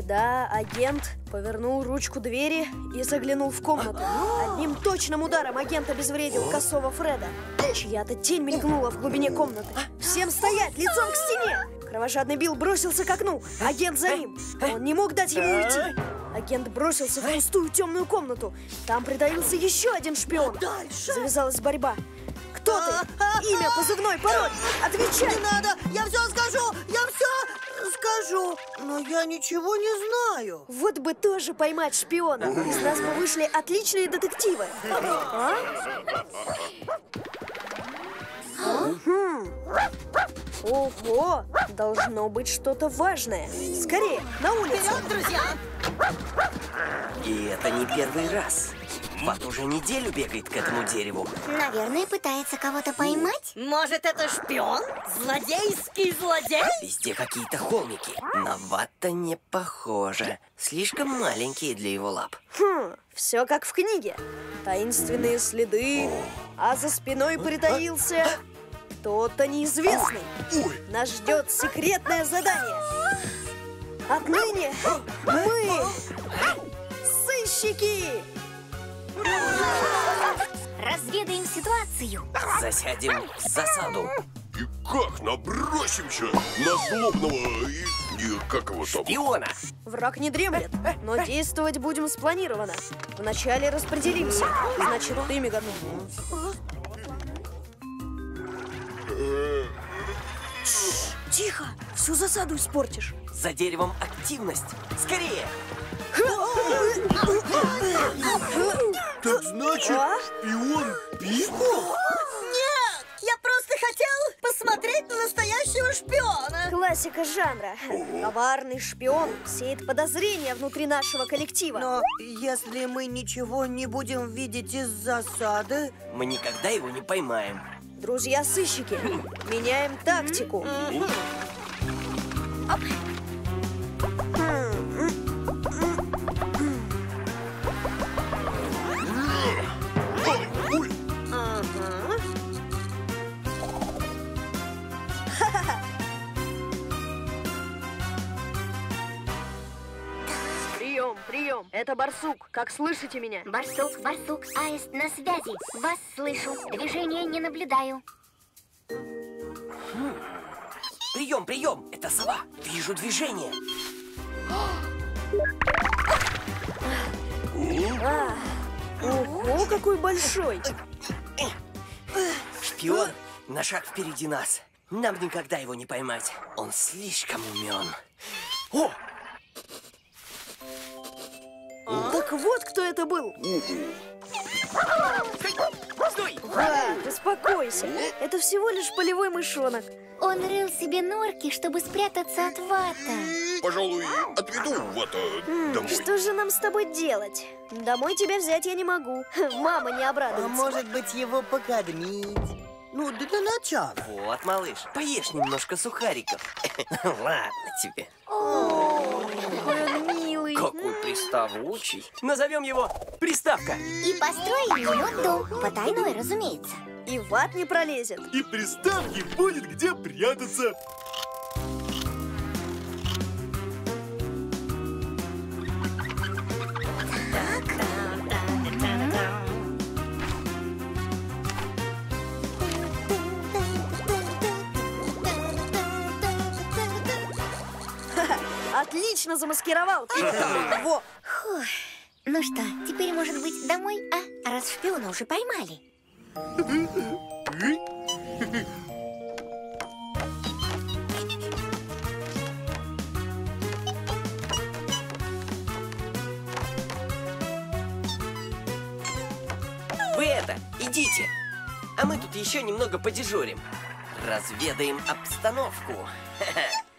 Тогда агент повернул ручку двери и заглянул в комнату. Одним точным ударом агент обезвредил косого Фреда. Чья-то тень мелькнула в глубине комнаты. Всем стоять, лицом к стене! Кровожадный Билл бросился к окну. Агент за ним. Он не мог дать ему уйти. Агент бросился в пустую темную комнату. Там притаился еще один шпион. Завязалась борьба. Кто ты? Имя, позывной, пароль. Отвечай! Не надо! Я все скажу! Я все скажу! Но я ничего не знаю. Вот бы тоже поймать шпиона. Из нас бы вышли отличные детективы. Ого! Должно быть что-то важное. Скорее, на улицу! Вперед, друзья! И это не первый раз. Ват уже неделю бегает к этому дереву. Наверное, пытается кого-то поймать. Может, это шпион? Злодейский злодей? Везде какие-то холмики. На Ватта не похоже. Слишком маленькие для его лап. Все как в книге. Таинственные следы, а за спиной притаился кто-то неизвестный. Нас ждет секретное задание. Отныне мы сыщики! Разведаем ситуацию. Засядем в засаду. И как набросимся на злобного и как его там? Шпиона! Враг не дремлет, но действовать будем спланированно. Вначале распределимся. Значит, ты, Меган. Тихо! Всю засаду испортишь. За деревом активность. Скорее! Так значит, шпион Пико? Нет! Я просто хотел посмотреть на настоящего шпиона. Классика жанра. Коварный шпион сеет подозрения внутри нашего коллектива. Но если мы ничего не будем видеть из засады... Мы никогда его не поймаем. Друзья-сыщики, меняем тактику. Прием, прием. Это Барсук. Как слышите меня? Барсук, барсук, аист на связи. Вас слышу. Движения не наблюдаю. Прием, прием! Это сова. Вижу движение. Ого, какой большой! Шпион на шаг впереди нас. Нам никогда его не поймать. Он слишком умен. О! Так вот, кто это был. Стой! Ват, успокойся. Это всего лишь полевой мышонок. Он рыл себе норки, чтобы спрятаться от Вата. Пожалуй, отведу Вата домой. Что же нам с тобой делать? Домой тебя взять я не могу. Мама не А обрадуется. может быть, его покормить? Ну, для начала. Вот, малыш, поешь немножко сухариков. Ладно тебе. Какой он милый. Какой приставучий. Назовем его Приставка. И построим ему дом. Потайной, разумеется. И в ад не пролезет. И приставки будет где прятаться. Отлично замаскировал. Во. Фух. Ну что, теперь, может быть, домой, а? Раз шпиона уже поймали. Вы это, идите. А мы тут еще немного подежурим. Разведаем обстановку. Ха-ха.